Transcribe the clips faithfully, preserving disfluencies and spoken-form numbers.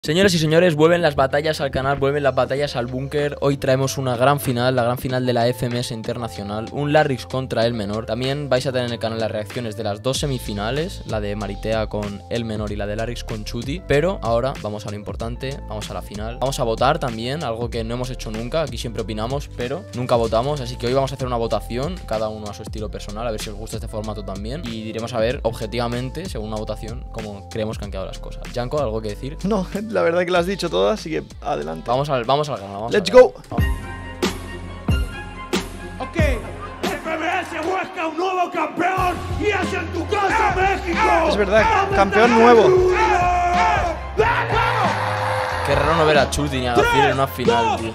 Señoras y señores, vuelven las batallas al canal, vuelven las batallas al búnker. Hoy traemos una gran final, la gran final de la F M S Internacional, un Larryx contra El Menor. También vais a tener en el canal las reacciones de las dos semifinales, la de Maritea con El Menor y la de Larryx con Chuti. Pero ahora vamos a lo importante, vamos a la final. Vamos a votar también, algo que no hemos hecho nunca, aquí siempre opinamos, pero nunca votamos. Así que hoy vamos a hacer una votación, cada uno a su estilo personal, a ver si os gusta este formato también. Y diremos a ver, objetivamente, según una votación, cómo creemos que han quedado las cosas. Janko, ¿algo que decir? No, la verdad que lo has dicho todo, así que adelante. Vamos al, vamos al canal, vamos. Let's al go. Vamos. Ok, F M S busca un nuevo campeón y es en tu casa, México. Es verdad, campeón nuevo. Qué raro no ver a Chuti ni a Gafir en una final, tío.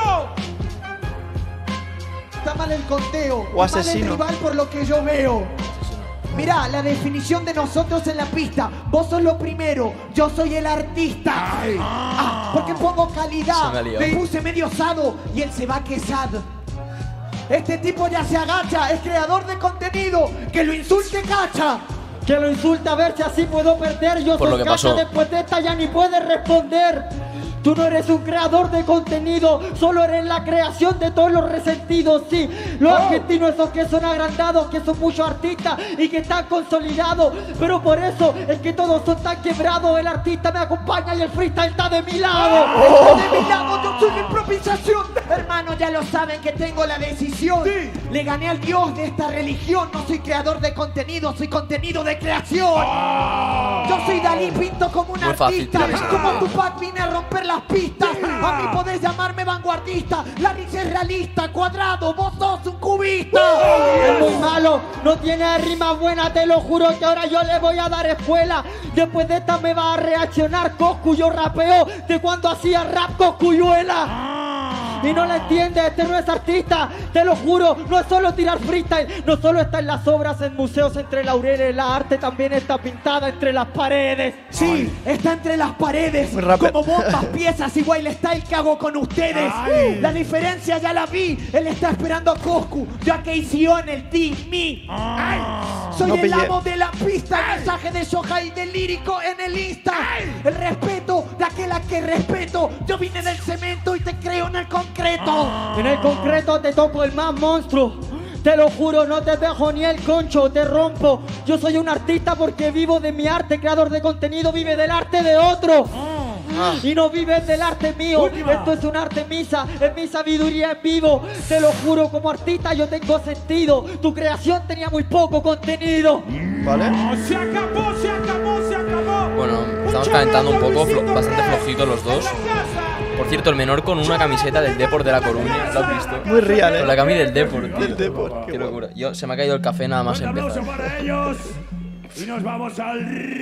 Está mal el conteo, O está mal el asesino. rival por lo que yo veo. Mirá, la definición de nosotros en la pista. Vos sos lo primero, yo soy el artista. Ah, porque pongo Se calidad. me ha liado. Me puse medio osado y él se va quesado. Este tipo ya se agacha, es creador de contenido. Que lo insulte, cacha. Que lo insulte a ver si así puedo perder. Yo Por lo soy que cacha, pasó. después de esta ya ni puedes responder. Tú no eres un creador de contenido, solo eres la creación de todos los resentidos, sí. Los argentinos, esos que son agrandados, que son muchos artistas y que están consolidados. Pero por eso es que todos son tan quebrados. El artista me acompaña y el freestyle está de mi lado. Está de mi lado, yo soy la improvisación. Hermano, ya lo saben que tengo la decisión. Le gané al dios de esta religión. No soy creador de contenido, soy contenido de creación. Yo soy Dalí, pinto como un Muy fácil artista. tirar esa. Como Tupac vine a romper las pistas. A mí podés llamarme vanguardista. Larryx es realista, cuadrado, vos sos un cubista. Es muy malo, no tiene rimas buenas, te lo juro que ahora yo le voy a dar escuela. Después de esta me va a reaccionar Coscu. Yo rapeo de cuando hacía rap Coscuyuela. Y no la entiende, este no es artista, te lo juro, no es solo tirar freestyle, no solo está en las obras, en museos, entre laureles, la arte también está pintada entre las paredes. Sí, está entre las paredes, Muy rápido. como bombas, piezas y wild style que hago con ustedes. La diferencia ya la vi, él está esperando a Coscu, ya que hizo en el Team Me. Ay, soy No el pillé. amo de la pista, el mensaje de Soja y de lírico en el Insta. El respeto de aquel a que respeto, yo vine del cemento y te creo en el concreto. En el concreto te toco el más monstruo. Te lo juro, no te dejo ni el concho, te rompo. Yo soy un artista porque vivo de mi arte. Creador de contenido vive del arte de otro. Y no vives del arte mío. Esto es un arte misa, es mi sabiduría en vivo. Te lo juro, como artista yo tengo sentido. Tu creación tenía muy poco contenido. ¿Vale? Se acabó, se acabó, se acabó. Bueno, estamos calentando un poco, flo- bastante flojitos los dos. Por cierto, El Menor con una camiseta del Depor de La Coruña, ¿lo has visto? Muy real, Con la eh. cami del Depor, tío. Del Depor, Qué qué locura. Yo, se me ha caído el café nada más Un aplauso empezar. para ellos. Y nos vamos al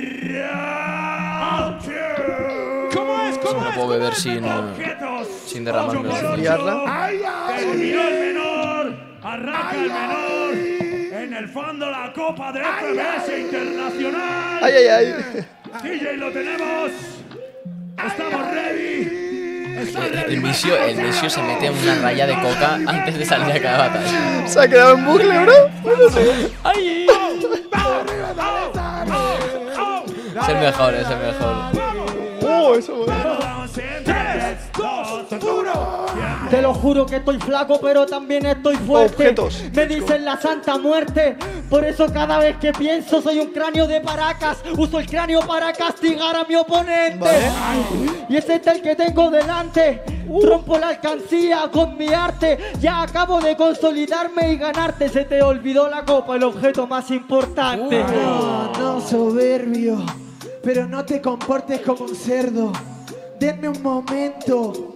Real Two. ¿Cómo es? ¿Cómo No es? puedo beber sin, Objetos. sin derramarme Ocho la por saliva. Liarla. Ay, ay. Terminó El Menor. Arranca El Menor. En el fondo la Copa de F M S Internacional. Ay, ay, ay. D J lo tenemos. Estamos ready. Está ready. El Misio, el Misio se mete en una raya de coca antes de salir a cada batalla. Se ha quedado en bucle, bro. ¡Ay! Es el mejor, es el mejor. Oh, eso. Te lo juro que estoy flaco, pero también estoy fuerte. Objetos. Me dicen la santa muerte. Por eso cada vez que pienso soy un cráneo de paracas. Uso el cráneo para castigar a mi oponente. Vale. Y ese es el que tengo delante. Trompo la alcancía con mi arte. Ya acabo de consolidarme y ganarte. Se te olvidó la copa, el objeto más importante. No, no, soberbio. Pero no te comportes como un cerdo. Denme un momento.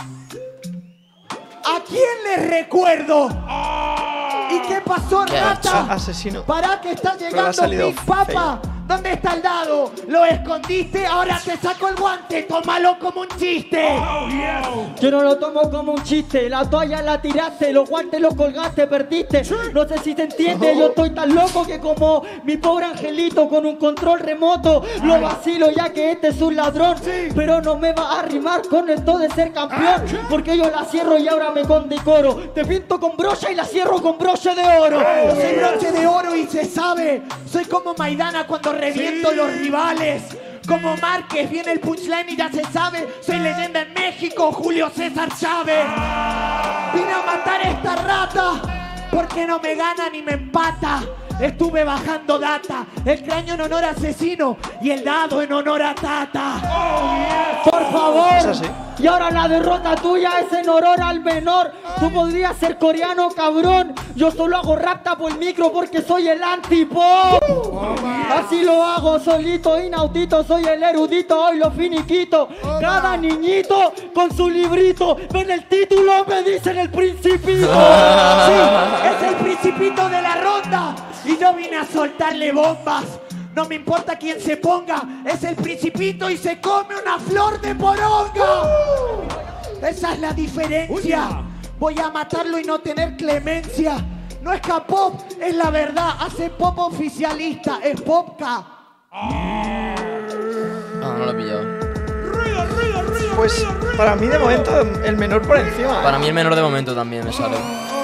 ¿A quién le recuerdo? ¿Y qué pasó, ¿Qué ha hecho? rata? Asesino. Para que está le ha llegando salido Big Papa. ¿Dónde está el dado? Lo escondiste, ahora te saco el guante. Tómalo como un chiste. Yo no lo tomo como un chiste. La toalla la tiraste, los guantes los colgaste, perdiste. No sé si te entiende, yo estoy tan loco que como mi pobre angelito con un control remoto lo vacilo ya que este es un ladrón. Pero no me va a rimar con esto de ser campeón, porque yo la cierro y ahora me condecoro. Te pinto con brocha y la cierro con broche de oro. Yo soy broche de oro y se sabe. Soy como Maidana cuando reviento los rivales. como Márquez, viene el punchline y ya se sabe. Soy leyenda en México, Julio César Chávez. Vine a matar a esta rata, porque no me gana ni me empata. Estuve bajando data, el cráneo en honor a Asesino y el dado en honor a Tata. Por favor. Es así. Y ahora la derrota tuya es en honor al menor. Tú podrías ser coreano, cabrón. Yo solo hago rap, tapo el micro porque soy el antipop. Así lo hago solito, inaudito. Soy el erudito, hoy lo finiquito. Cada niñito con su librito. Ven el título, me dicen el principito. Sí, es el principito de la ronda. Y yo vine a soltarle bombas. No me importa quién se ponga, es el principito y se come una flor de poronga. Esa es la diferencia. Voy a matarlo y no tener clemencia. No es K-pop, es la verdad. Hace pop oficialista, es popka. Ah, no lo he pillado. Ruido, ruido, ruido. Pues para mí de momento el menor por encima. Para mí el menor de momento también me sale.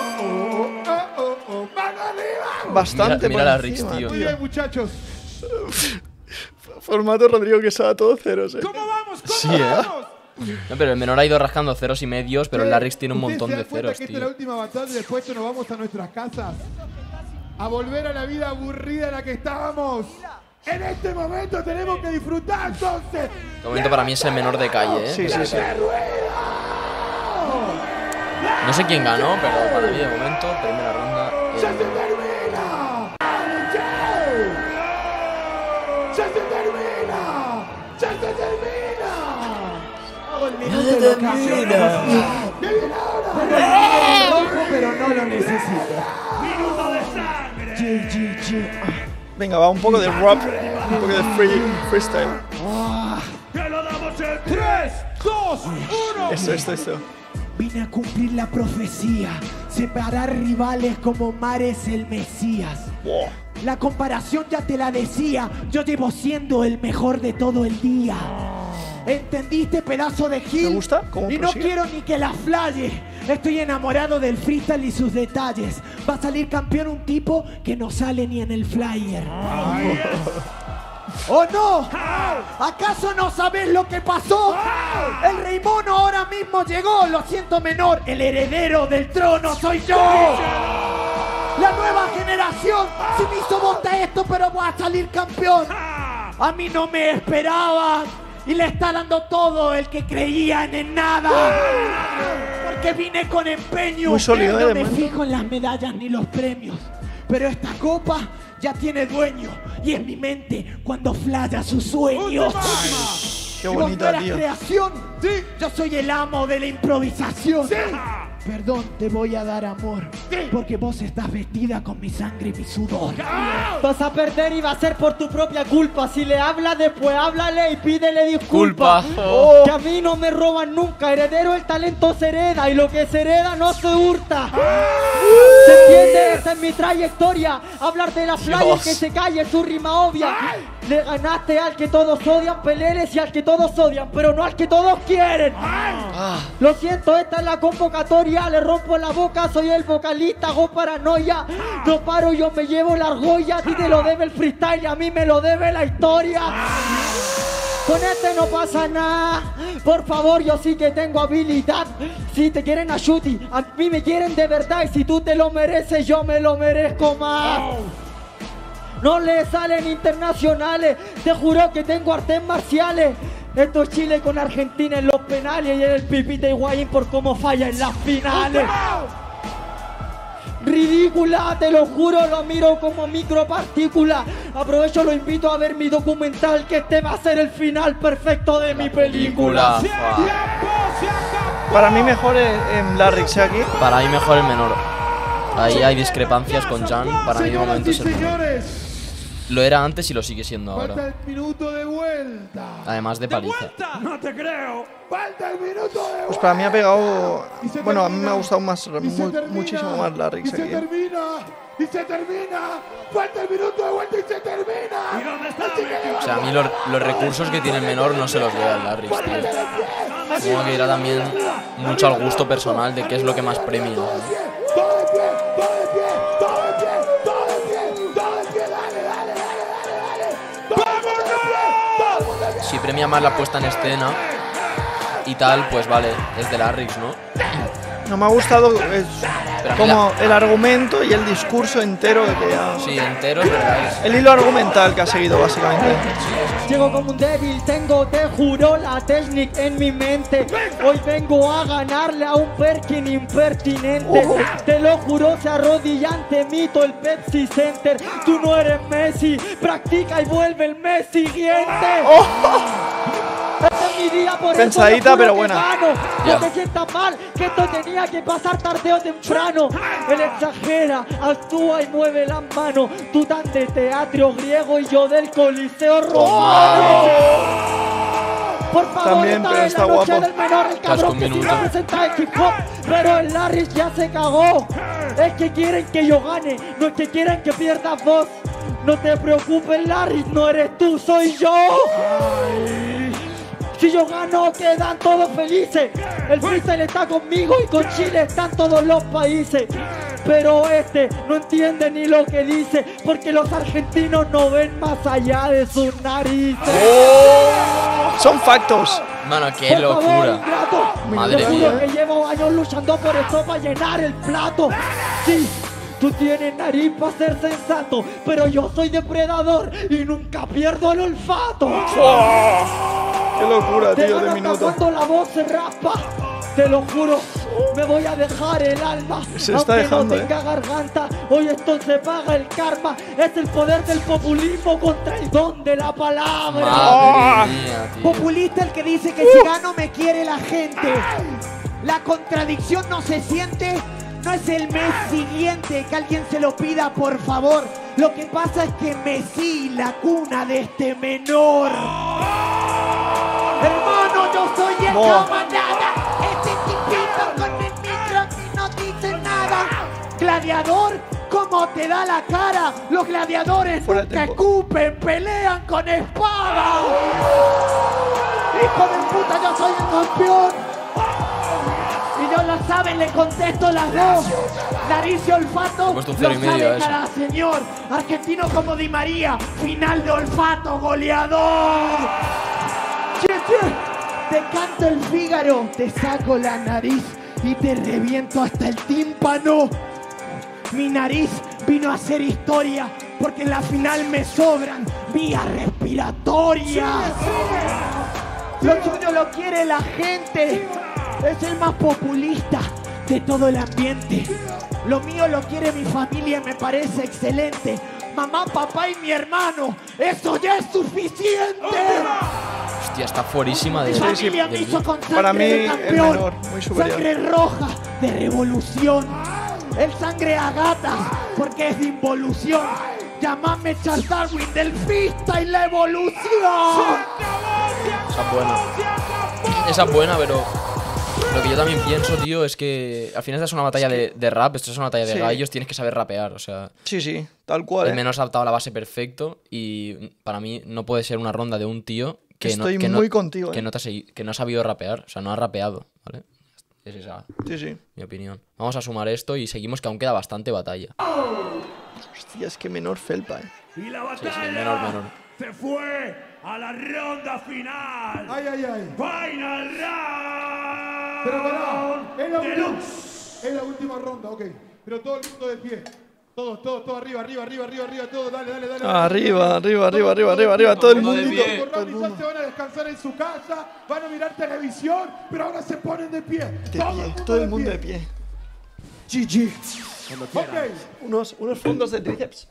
Bastante Mira, mira por la encima, Rix, tío. Muy bien, muchachos. Formato Rodrigo Quesada, todos ceros, eh. ¿Cómo vamos? ¿Cómo Sí, ¿eh? vamos? No, pero el menor ha ido rascando ceros y medios, pero el Larrix tiene un ¿Usted montón se da de cuenta ceros, que esta es la tío. última batalla y después nos vamos a nuestras casas? A volver a la vida aburrida en la que estábamos. En este momento tenemos que disfrutar, entonces. De momento para mí es el menor de calle, ¿eh? Sí, sí, sí. No sé quién ganó, pero para mí de momento, primera ronda. ¡Ya se el- termina! ¡Ya se termina! ¡Ya se termina! Hago el minuto de lo que hacemos. ¡Que viene ahora! Rojo, pero no lo necesito. ¡Minuto de sangre! G, G, G. Venga, va un poco de rap, un poco de free, freestyle. ¡Que lo damos en tres, dos, uno! Esto, esto, esto. Vine a cumplir la profecía, separar rivales como mares el Mesías. Wow. La comparación ya te la decía, yo llevo siendo el mejor de todo el día. ¿Entendiste, pedazo de gil? Me gusta cómo Y no prosigue. quiero ni que la flaye. Estoy enamorado del freestyle y sus detalles. Va a salir campeón un tipo que no sale ni en el flyer. ¿O no? ¿Acaso no sabes lo que pasó? El rey mono ahora mismo llegó. Lo siento, menor, el heredero del trono soy yo. La nueva generación. Si me hizo bosta esto, pero voy a salir campeón. A mí no me esperaban. Y le está dando todo el que creían en nada. Porque vine con empeño. Muy sólido, No eh, me de fijo en las medallas ni los premios. Pero esta copa ya tiene dueño. Y en mi mente cuando flaya su sueño. Qué Si vos bonita, fueras tío. creación, yo soy el amo de la improvisación. Perdón, te voy a dar amor. Porque vos estás vestida con mi sangre y mi sudor. Vas a perder y va a ser por tu propia culpa. Si le hablas, después háblale y pídele disculpa. Culpa. Oh. Que a mí no me roban nunca. Heredero, el talento se hereda. Y lo que se hereda no se hurta. ¿Se entiende? Esa es mi trayectoria. Hablar de la playa y Dios. que se calle su rima obvia. Le ganaste al que todos odian, peleles y al que todos odian, pero no al que todos quieren. Lo siento, esta es la convocatoria. Le rompo la boca, soy el vocalista, hago paranoia. No paro, yo me llevo la argolla. A ti te lo debe el freestyle y a mí me lo debe la historia. Con este no pasa nada. Por favor, yo sí que tengo habilidad. Si te quieren a shooty, a mí me quieren de verdad. Y si tú te lo mereces, yo me lo merezco más. No le salen internacionales. Te juro que tengo artes marciales. Esto es Chile con Argentina en los penales. Y en el pipita Higuaín por cómo falla en las finales. Ridícula, te lo juro, lo miro como micropartícula. Aprovecho, lo invito a ver mi documental, que este va a ser el final perfecto de mi película. Para mí mejor en, en Larrix aquí. Para mí mejor el menor. Ahí hay discrepancias con Jan. Para mí de momento es el menor. señores, Lo era antes y lo sigue siendo falta ahora. el minuto de vuelta. Además de paliza. No te creo. Falta el minuto de vuelta. Pues para mí ha pegado. Y se Bueno, a mí termina, me ha gustado más, y mu- se termina, muchísimo más Larrix Y se aquí. termina. Y se termina. Falta el minuto de vuelta y se termina. ¿Y dónde está? O sea, a mí los, los recursos que tiene el menor no se los lleva el Larrix, tío. Supongo que irá también mucho al gusto personal de qué es lo que más premia, ¿no? Todo de pie, todo de pie, todo de pie, todo de pie, todo de pie, dale, dale, dale, dale, dale. Todo el mundo de pie, todo el mundo de pie. premia más la puesta en escena y tal, pues vale, es de Larryx, ¿no? No me ha gustado es Pero como mira. el argumento y el discurso entero de que ha... Sí, entero, es verdad. Es... El hilo argumental que ha seguido, básicamente. Llego como un débil, tengo, te juro, la técnica en mi mente. Hoy vengo a ganarle a un Perkin impertinente. Te lo juro, se arrodilla ante mí todo el Pepsi Center. Tú no eres Messi, practica y vuelve el mes siguiente. Este es mi día, por Pensadita, eso te juro pero que buena. gano. Ya. No te sientas mal, que esto tenía que pasar tarde o temprano. Él exagera, actúa y mueve las manos. Tú tan de teatro griego y yo del Coliseo Romano. Por favor, También, esta pero es está la noche guapo. del menor, el cabrón un que sí minuto. representa el hip hop. Pero el Larryx ya se cagó. Es que quieren que yo gane, no es que quieren que pierdas vos. No te preocupes, Larryx, no eres tú, soy yo. Si yo gano, quedan todos felices. El freestyle está conmigo y con Chile están todos los países. Pero este no entiende ni lo que dice, porque los argentinos no ven más allá de sus narices. Son factos. Mano, qué Por favor, locura. ingrato. Madre Te juro mía. que llevo años luchando por esto para llenar el plato. Sí, tú tienes nariz para ser sensato, pero yo soy depredador y nunca pierdo el olfato. Qué locura, Te tío, van de hasta minuto. cuando la voz se raspa. Te lo juro, me voy a dejar el alma. Se está aunque dejando, no tenga eh. garganta, hoy esto se paga el karma. Es el poder del populismo contra el don de la palabra. Madre mía, tío. Populista el que dice que si gano me quiere la gente. La contradicción no se siente. No es el mes siguiente que alguien se lo pida, por favor. Lo que pasa es que Messi, la cuna de este menor. Hermano, yo soy el Boa. camarada. Este tipito con el micro y no dice nada. Gladiador, ¿cómo te da la cara? Los gladiadores Fuera de nunca tiempo. escupen, pelean con espada. Hijo de puta, yo soy el campeón. Y no lo saben, le contesto las dos. Nariz y olfato, He puesto un lo cero y medio sabe a eso. cada señor. Argentino como Di María, final de olfato, goleador. Che, che, te canto el Fígaro, te saco la nariz y te reviento hasta el tímpano. Mi nariz vino a hacer historia porque en la final me sobran vías respiratorias. Lo tuyo lo quiere la gente. Es el más populista de todo el ambiente. Lo mío lo quiere mi familia y me parece excelente. Mamá, papá y mi hermano. Eso ya es suficiente. Hostia, está fuerísima de... Mi familia del me hizo beat. con sangre Para mí, de el campeón. menor, muy superior. Sangre roja de revolución. El sangre a gatas porque es de involución. Llámame Charles Darwin del freestyle, la evolución. Esa es buena. Esa es buena, pero... Lo que yo también pienso, tío, es que al final esta es una batalla de, de rap, esto es una batalla de Sí. gallos, tienes que saber rapear, o sea... Sí, sí, tal cual. El eh. menor se ha adaptado a la base perfecto y para mí no puede ser una ronda de un tío que Estoy no, que muy no, contigo, que eh. no te ha segui- que no ha sabido rapear, o sea, no ha rapeado, ¿vale? Es esa Sí, sí. mi opinión. Vamos a sumar esto y seguimos, que aún queda bastante batalla. Hostia, es que menor felpa, eh. Y la Sí, batalla sí, menor, menor. se fue a la ronda final. Ay, ay, ay. Final round. Pero pará, es la, última, Deluxe. es la última ronda, ok. Pero todo el mundo de pie. Todos, todos, todos arriba, arriba, arriba, arriba, arriba, todos, dale, dale, dale. Arriba, arriba, arriba, Todos, arriba, todos, arriba, arriba, todo el todos, mundo. todos, Todo todos, el todos, mundo. se van a descansar en su casa, van a mirar televisión, pero ahora se ponen de pie. De todo, pie, el mundo todo el mundo de pie. G G. Ok. Unos, unos fondos de tríceps.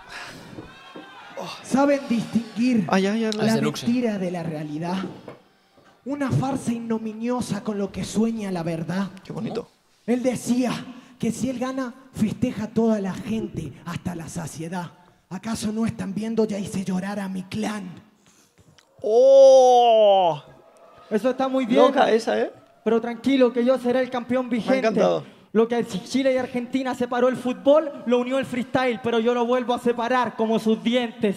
¿Saben distinguir Ay, ay, ay. Es la deluxe. mentira de la realidad? Una farsa ignominiosa con lo que sueña la verdad. Qué bonito. Él decía que si él gana, festeja a toda la gente hasta la saciedad. ¿Acaso no están viendo? Ya hice llorar a mi clan. ¡Oh! Eso está muy bien. Loca esa, eh. Pero tranquilo, que yo seré el campeón vigente. encantado. Lo que Chile y Argentina separó el fútbol, lo unió el freestyle, pero yo lo vuelvo a separar como sus dientes.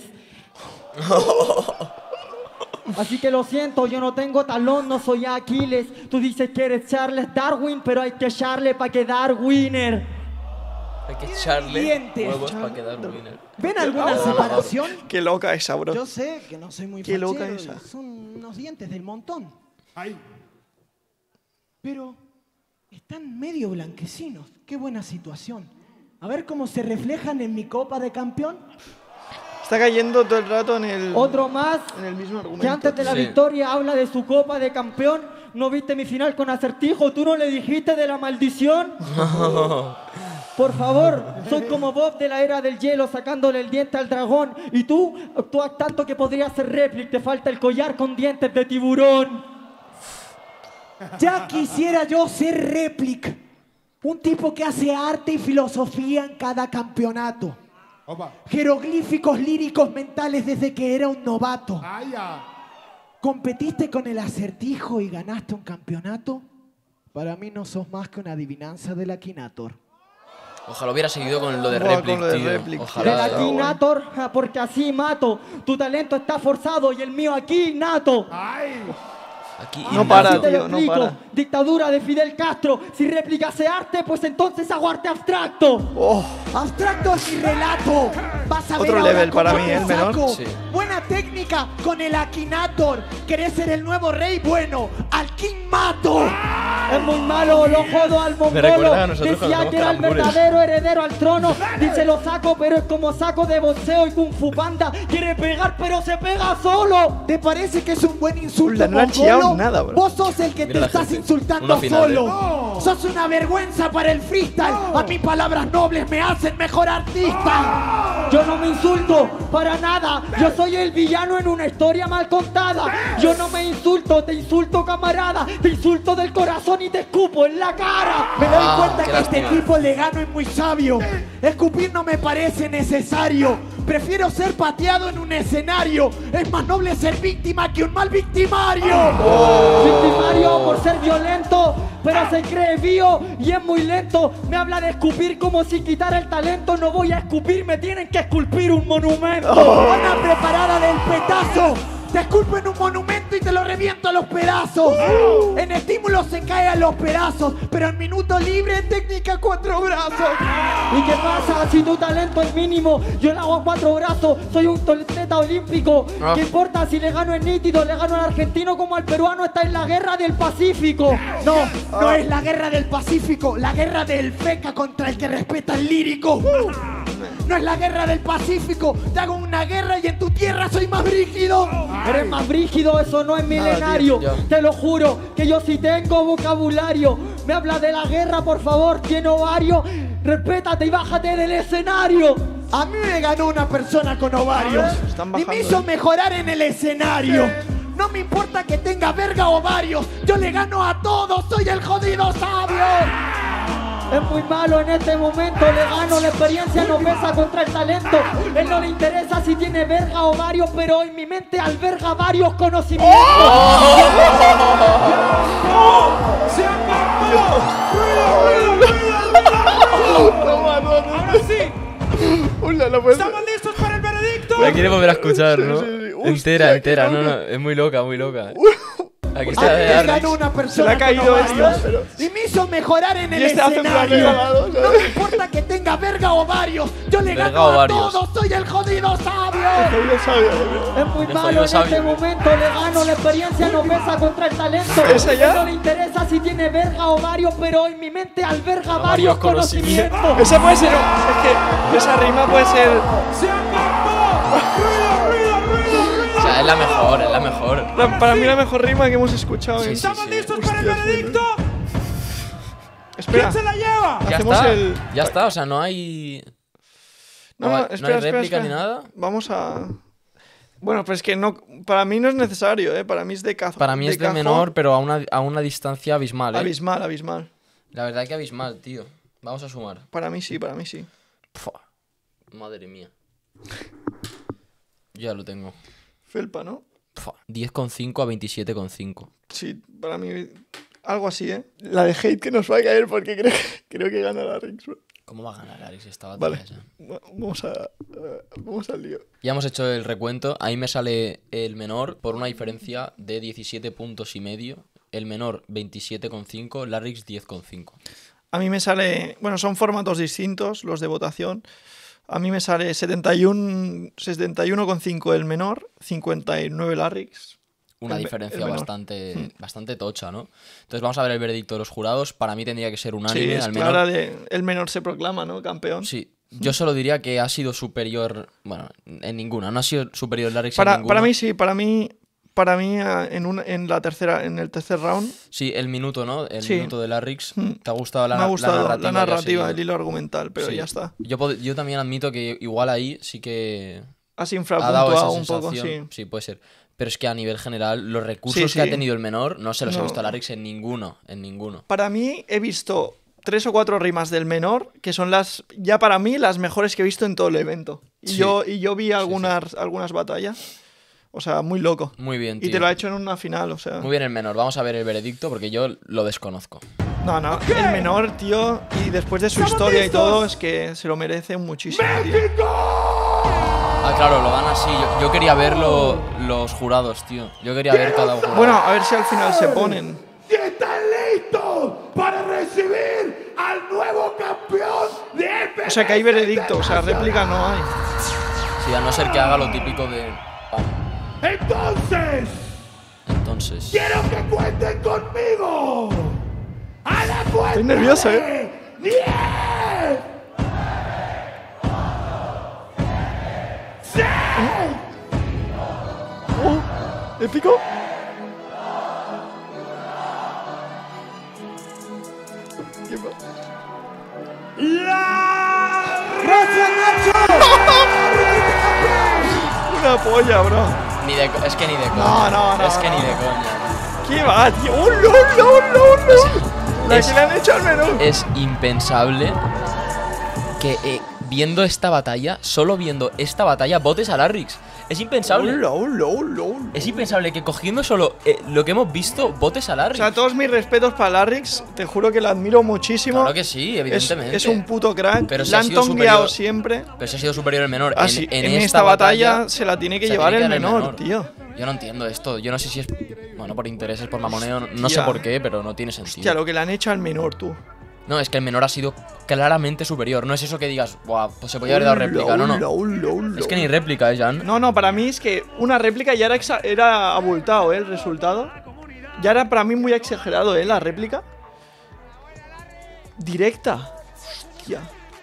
Así que lo siento, yo no tengo talón, no soy Aquiles. Tú dices que eres Charles Darwin, pero hay que echarle para quedar winner. Hay que echarle Dientes. huevos para quedar winner. ¿Ven alguna separación? Qué loca esa, bro. Yo sé que no soy muy Qué loca fachero, esa. Son unos dientes del montón. Ahí. Pero están medio blanquecinos. Qué buena situación. A ver cómo se reflejan en mi copa de campeón. Está cayendo todo el rato en el, Otro más en el mismo que argumento. antes de la Sí. victoria habla de su copa de campeón. ¿No viste mi final con Acertijo? ¿Tú no le dijiste de la maldición? Por favor, soy como Bob de la era del hielo sacándole el diente al dragón. Y tú actúas tanto que podrías ser réplica. Te falta el collar con dientes de tiburón. Ya quisiera yo ser réplica. Un tipo que hace arte y filosofía en cada campeonato. Opa. Jeroglíficos líricos mentales desde que era un novato. Ahí ya. ¿Competiste con el Acertijo y ganaste un campeonato? Para mí no sos más que una adivinanza del Akinator. Ojalá hubiera seguido con lo de Buah, Replic, con lo de tío. Replic, Ojalá. Del Ah, Akinator, ah, porque así mato. Tu talento está forzado y el mío aquí nato. Ay. Aquí No innato. para, Así te lo tío, no explico. para. Dictadura de Fidel Castro. Si réplica hace arte, pues entonces hago arte abstracto. Oh, Abstracto es mi relato. Vas a ver Otro ahora level cómo para mí, te ¿eh, el menor? saco. Sí. Buena técnica con el Akinator. ¿Querés ser el nuevo rey? Bueno, al King Mato. Es muy malo, lo jodo al Me recuerda a mongolo. nosotros Decía cuando que era el hacemos calambures. verdadero heredero al trono. Dice lo saco, pero es como saco de boxeo y Kung Fu Panda. Quiere pegar, pero se pega solo. ¿Te parece que es un buen insulto, Ula, no le han mongolo? chillado nada, bro. Vos sos el que Mira te la estás gente. insultando Una final, solo. ¿eh? Sos una vergüenza para el freestyle. A mí palabras nobles me hacen mejor artista. Yo no me insulto para nada. Yo soy el villano en una historia mal contada. Yo no me insulto, te insulto, camarada. Te insulto del corazón y te escupo en la cara. Me doy Ah, cuenta qué que este lástima. tipo le gano es muy sabio. Escupir no me parece necesario. Prefiero ser pateado en un escenario. Es más noble ser víctima que un mal victimario. Victimario por ser violento, pero se cree vivo y es muy lento. Me habla de escupir como si quitara el talento. No voy a escupir, me tienen que esculpir un monumento. Ana preparada del petazo. Te esculpo en un monumento y te lo reviento a los pedazos. En estímulo se cae a los pedazos, pero en minuto libre en técnica cuatro brazos. ¿Y qué pasa si tu talento es mínimo? Yo le hago a cuatro brazos, soy un atleta olímpico. Ah. ¿Qué importa si le gano es nítido? Le gano al argentino como al peruano, está en la guerra del Pacífico. No, no es la guerra del Pacífico, la guerra del feca contra el que respeta el lírico. No es la guerra del Pacífico, te hago una guerra y en tu tierra soy más brígido. Eres más brígido, eso no es milenario. tío, ya. Te lo juro, que yo sí tengo vocabulario. Me habla de la guerra, por favor, tiene ovario. Respétate y bájate del escenario. A mí me ganó una persona con ovarios Están y bajando, me hizo eh. mejorar en el escenario. No me importa que tenga verga o ovarios, yo le gano a todos, soy el jodido sabio. Es muy malo en este momento, le gano, la experiencia no pesa contra el talento. Él no le interesa si tiene verga o varios, pero en mi mente alberga varios conocimientos. Ahora sí, Ula, no puede ser. ¿estamos listos para el veredicto? La quiere volver a escuchar, ¿no? Sí, sí, sí. Hostia, Entera, qué entera. No, loca. no, es muy loca, muy loca. Aquí A está mí de me Arrix. ganó una Se persona le ha caído con ovarios esto, pero- y me hizo mejorar en el Y este hace un plan escenario. regalado, ¿sabes? No me importa que tenga verga o varios, yo le Verga gano o a varios. todos, soy el jodido sabio. Jodido sabio, bro. Es muy Le malo jodió en sabio. este momento, le gano, la experiencia no pesa contra el talento. ¿Esa ya? Él no le interesa si tiene verga o varios, pero en mi mente alberga Varios varios conocimientos. conocimientos. Esa puede ser. Es que esa rima puede ser. ¡Se acabó! ¡Ruido, ruido, ruido, ruido! O sea, es la mejor, es la mejor. la- para mí la mejor rima que hemos escuchado. Sí, en- sí. ¿Estamos listos para el Hostia, veredicto? Espera. ¿Quién se la lleva? Ya Hacemos está, el- ya está, o sea, no hay... No, No no, hay- espera, no hay espera, réplica espera. ni nada. Vamos a. Bueno, pero es que no. Para mí no es necesario, ¿eh? Para mí es de caza. Para mí es de cajón. menor, pero a una, a una distancia abismal, ¿eh? Abismal, abismal. La verdad que abismal, tío. Vamos a sumar. Para mí sí, para mí sí. Pua. Madre mía. Ya lo tengo. Felpa, ¿no? Pua. diez coma cinco a veintisiete coma cinco. Sí, para mí. Algo así, ¿eh? La de hate que nos va a caer porque creo, creo que gana la Rix, bro. ¿Cómo va a ganar Alex esta batalla Vale. ya? Va- Vamos a. eh, vamos al lío. Ya hemos hecho el recuento. Ahí me sale el menor por una diferencia de diecisiete puntos y medio. El menor veintisiete coma cinco. Larrix diez coma cinco. A mí me sale... Bueno, son formatos distintos los de votación. A mí me sale setenta y uno coma cinco el menor, cincuenta y nueve Larrix. Una el, diferencia el bastante, hmm. bastante tocha, ¿no? Entonces vamos a ver el veredicto de los jurados. Para mí tendría que ser unánime. Sí, es al clara menor. de, el menor se proclama, ¿no? Campeón. Sí, yo solo diría que ha sido superior... Bueno, en ninguna. No ha sido superior Larrix Para, en ninguna. para mí sí, para mí... Para mí, en, un, en, la tercera, en el tercer round... Sí, el minuto, ¿no? El sí. minuto de Larrix. Hmm. ¿Te ha gustado la, Me ha gustado la narrativa? la narrativa, el hilo argumental, pero sí. ya está. Yo, pod- yo también admito que igual ahí sí que... Has ha dado esa infrapuntuado un poco, sensación. sí. Sí, puede ser. Pero es que a nivel general, los recursos Sí, que sí. ha tenido el menor no se los No. he visto a Larrix en ninguno. En ninguno. Para mí, he visto tres o cuatro rimas del menor, que son las, ya para mí, las mejores que he visto en todo el evento. Y, Sí. yo, y yo vi sí. algunas, algunas batallas. O sea, muy loco. Muy bien, Y tío. te lo ha hecho en una final, o sea... Muy bien el menor. Vamos a ver el veredicto porque yo lo desconozco. No, no, el menor, tío, y después de su ¡Estamos historia listos! y todo, es que se lo merece muchísimo, tío. ¡México! Ah, claro, lo dan así. Yo, yo quería ver lo- los jurados, tío. Yo quería ver cada jurado. Bueno, a ver si al final se ponen. ¿Y están listos para recibir al nuevo campeón de F M S O sea, que hay veredicto, o sea, réplica no hay. Sí, a no ser que haga lo típico de... Pam. Entonces, Entonces... quiero que cuenten conmigo. A la cuenta. Estoy nervioso, de eh. ¡diez! ¡seis! Oh, ¿épico? ¿Qué pa- ¡La ¡Gracias, Nacho! Una polla, bro. Ni de, co- es que ni de coña. No, no, no, Es que no. ni de coña. ¿Qué va, tío? ¡Oh, no, no, no, no! La Es- que le han hecho al menor. Es impensable que eh, viendo esta batalla, solo viendo esta batalla, votes a Larrix. Es impensable. Hola, hola, hola, hola. Es impensable que cogiendo solo eh, lo que hemos visto, votes a O Larrix. sea, todos mis respetos para Larrix, te juro que lo admiro muchísimo. Claro que sí, es, evidentemente. es un puto crack. Pero si Le ha han sido tongueado superior- siempre. Pero si ha sido superior el menor. Así, en, en, en esta batalla, se la tiene que se llevar tiene el que dar menor, tío. Yo no entiendo esto. Yo no sé si es bueno por intereses, por mamoneo. No, no sé Hostia. por qué, pero no tiene sentido. Hostia, lo que le han hecho al menor, tú. No, es que el menor ha sido claramente superior. No es eso que digas, Buah, pues se podía haber dado réplica. No, no. Hola, hola, hola. Es que ni réplica, ¿eh, Jan? No, no, para mí es que una réplica ya era, exa- era abultado, ¿eh? El resultado. Ya era para mí muy exagerado, ¿eh? La réplica. Directa. Hostia.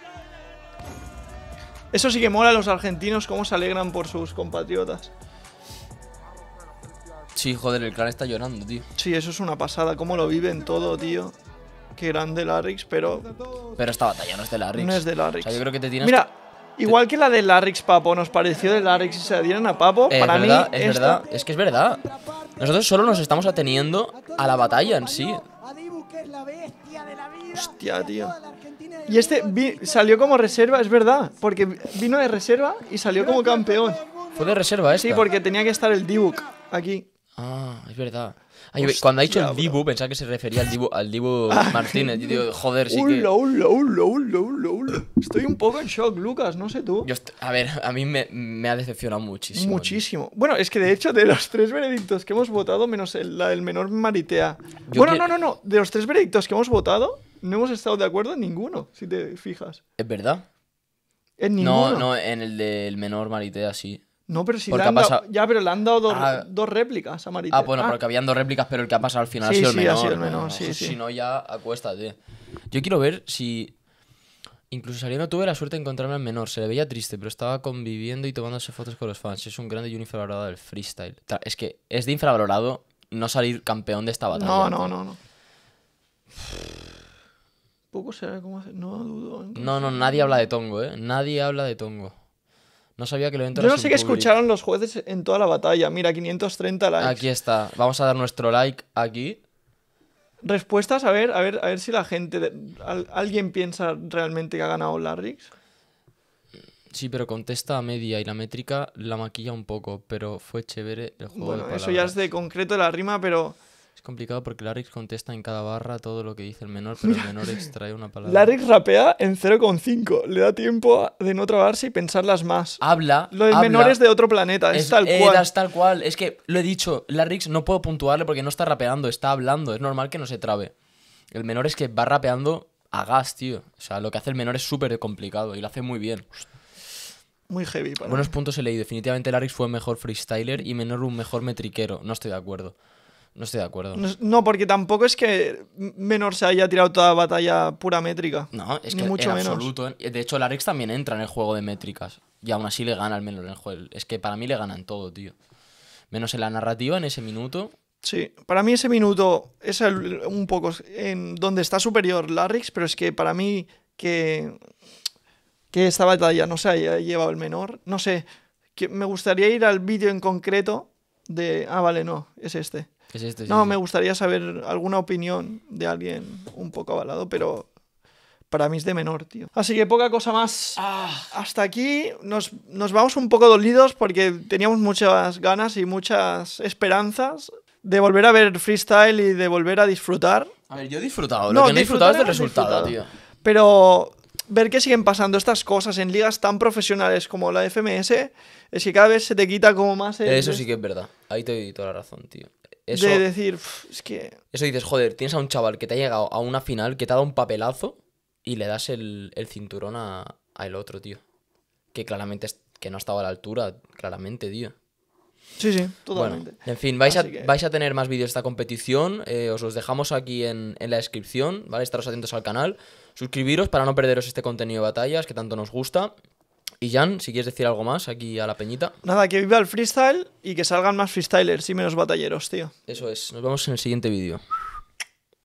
Eso sí que mola a los argentinos, cómo se alegran por sus compatriotas. Sí, joder, el clan está llorando, tío. Sí, eso es una pasada, cómo lo viven todo, tío. Qué grande Larrix, pero Pero esta batalla no es de Larrix. no es de Larrix. O sea, yo creo que te tienes Mira, igual que la de Larrix Papo nos pareció de Larrix y se la dieron a Papo, Eh, para es verdad, mí es esta- verdad. Es que es verdad. Nosotros solo nos estamos ateniendo a la batalla en sí. A Dibu, que es la bestia de la vida. Hostia, tío. Toda la Argentina Y este vi- salió como reserva, es verdad, porque vino de reserva y salió como campeón. Fue de reserva esta. Sí, porque tenía que estar el Dibuk aquí. Ah, es verdad. Ay, yo- Hostia, cuando ha dicho el bro. Dibu, pensaba que se refería al Dibu, al Dibu Martínez. Yo digo, joder, sí que... Hola, hola, hola, hola, hola, hola. Estoy un poco en shock, Lucas, no sé tú. Yo est- a ver, a mí me, me ha decepcionado muchísimo. Muchísimo. Bueno, es que de hecho, de los tres veredictos que hemos votado, menos el, la del menor Maritea. Yo Bueno, que- no, no, no. De los tres veredictos que hemos votado, no hemos estado de acuerdo en ninguno, si te fijas. ¿Es verdad? En ninguno. No, no, en el del menor Maritea sí. No, pero si Porque le han ha dado, pasado- ya, pero le han dado dos, Ah. dos réplicas a Maritea. Ah, bueno, porque habían dos réplicas, pero el que ha pasado al final Sí, ha sido el sí, ha menor. sido el menor, No, sí, sí. Si no, ya acuéstate. Yo quiero ver si... Incluso saliendo tuve la suerte de encontrarme al menor. Se le veía triste, pero estaba conviviendo y tomándose fotos con los fans. Es un grande y un infravalorado del freestyle. Ta- Es que es de infravalorado no salir campeón de esta batalla. No, no, no, no. Poco será cómo hacer. No dudo. en- No, no, nadie habla de Tongo, ¿eh? Nadie habla de Tongo. No sabía que el evento Yo era no sin sé qué público. escucharon los jueces en toda la batalla. Mira, quinientos treinta likes. Aquí está. Vamos a dar nuestro like aquí. Respuestas, a ver, a ver, a ver si la gente. de- al- ¿Alguien piensa realmente que ha ganado Larrix? Sí, pero contesta a media y la métrica la maquilla un poco, pero fue chévere el juego Bueno, de eso ya es palabras. de concreto la rima, pero. Es complicado porque Larrix contesta en cada barra todo lo que dice el menor, pero el menor extrae una palabra. Larrix rapea en cero coma cinco. Le da tiempo a- de no trabarse y pensarlas más. Habla. Lo del habla, menor es de otro planeta, es, tal eh, cual. es tal cual. Es que lo he dicho, Larrix no puedo puntuarle porque no está rapeando, está hablando. Es normal que no se trabe. El menor es que va rapeando a gas, tío. O sea, lo que hace el menor es súper complicado y lo hace muy bien. Muy heavy para Buenos mí. puntos he leído. Definitivamente Larrix fue mejor freestyler y Menor un mejor metriquero. No estoy de acuerdo. No estoy de acuerdo. No, no, porque tampoco es que Menor se haya tirado toda batalla pura métrica. No, es Ni que mucho en menos. absoluto. De hecho, Larrix también entra en el juego de métricas. Y aún así le gana al Menor en el juego. Es que para mí le ganan todo, tío. Menos en la narrativa, en ese minuto. Sí, para mí ese minuto es el- un poco en donde está superior Larrix, pero es que para mí que, que esta batalla no se haya llevado el Menor, no sé, que me gustaría ir al vídeo en concreto de... Ah, vale, no, es este. Es este, sí, No, sí. me gustaría saber alguna opinión de alguien un poco avalado, pero para mí es de Menor, tío. Así que poca cosa más. Ah. Hasta aquí nos, nos vamos un poco dolidos porque teníamos muchas ganas y muchas esperanzas de volver a ver freestyle y de volver a disfrutar. A ver, yo he disfrutado. No, Lo que no he disfrutado es del disfrutar hemos resultado, disfrutado. tío. Pero ver que siguen pasando estas cosas en ligas tan profesionales como la F M S es que cada vez se te quita como más el Eso de- sí que es verdad. Ahí te doy toda la razón, tío. Eso, de decir, "Uf, es que... eso dices, joder, tienes a un chaval que te ha llegado a una final, que te ha dado un papelazo y le das el, el cinturón a, a el otro, tío. Que claramente es- que no estaba a la altura, claramente, tío. Sí, sí, Bueno, totalmente. en fin, vais a, Así que- vais a tener más vídeos de esta competición. eh, os los dejamos aquí en, en la descripción, ¿vale? Estaros atentos al canal. Suscribiros para no perderos este contenido de batallas que tanto nos gusta. Y Jan, si quieres decir algo más aquí a la peñita. Nada, que viva el freestyle y que salgan más freestylers y menos batalleros, tío. Eso es. Nos vemos en el siguiente vídeo.